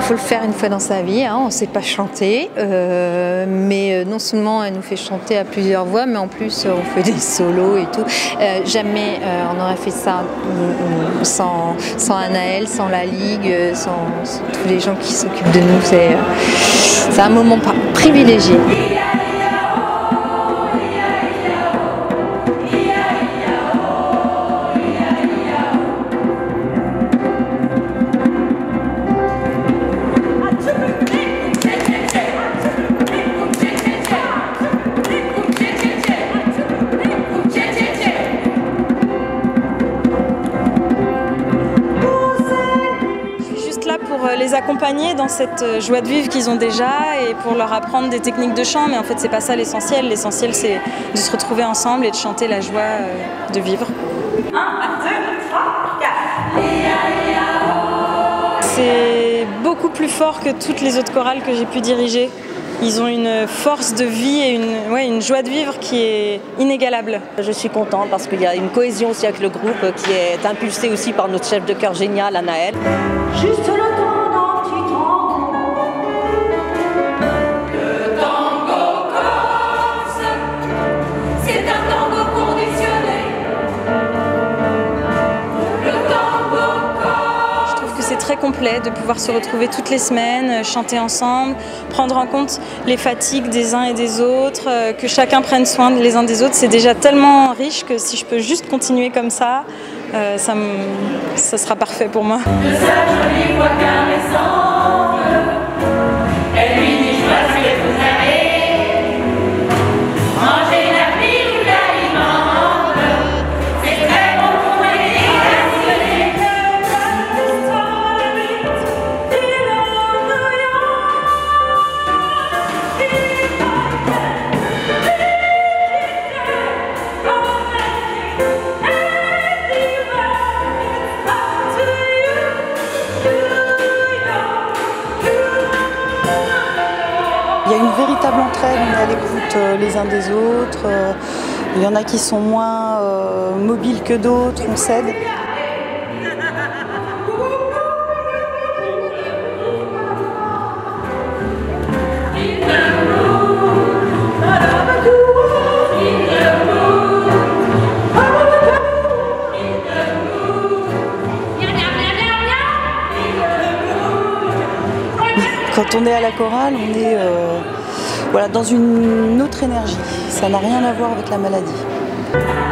faut le faire une fois dans sa vie, hein. On ne sait pas chanter, mais non seulement elle nous fait chanter à plusieurs voix, mais en plus on fait des solos et tout. Jamais on aurait fait ça sans Anaëlle, sans la Ligue, sans tous les gens qui s'occupent de nous. C'est un moment privilégié. Pour les accompagner dans cette joie de vivre qu'ils ont déjà et pour leur apprendre des techniques de chant, mais en fait c'est pas ça l'essentiel. L'essentiel c'est de se retrouver ensemble et de chanter la joie de vivre. 1, 2, 3, 4. C'est beaucoup plus fort que toutes les autres chorales que j'ai pu diriger. Ils ont une force de vie et une joie de vivre qui est inégalable. Je suis contente parce qu'il y a une cohésion aussi avec le groupe qui est impulsée aussi par notre chef de chœur génial, Anaëlle. Juste le temps d'un petit tango. Le tango corse, c'est un tango conditionné. Le tango corse. Je trouve que c'est très complet de pouvoir se retrouver toutes les semaines, chanter ensemble, prendre en compte les fatigues des uns et des autres, que chacun prenne soin les uns des autres. C'est déjà tellement riche que si je peux juste continuer comme ça, ça sera parfait pour moi. De sa jolie voix caressante, elle lui dit choisir vous avez. Manger la pile ou l'alimente, c'est très bon pour aider à soigner. Il y a une véritable entraide, on est à l'écoute les uns des autres. Il y en a qui sont moins mobiles que d'autres, on s'aide. Quand on est à la chorale, on est dans une autre énergie. Ça n'a rien à voir avec la maladie.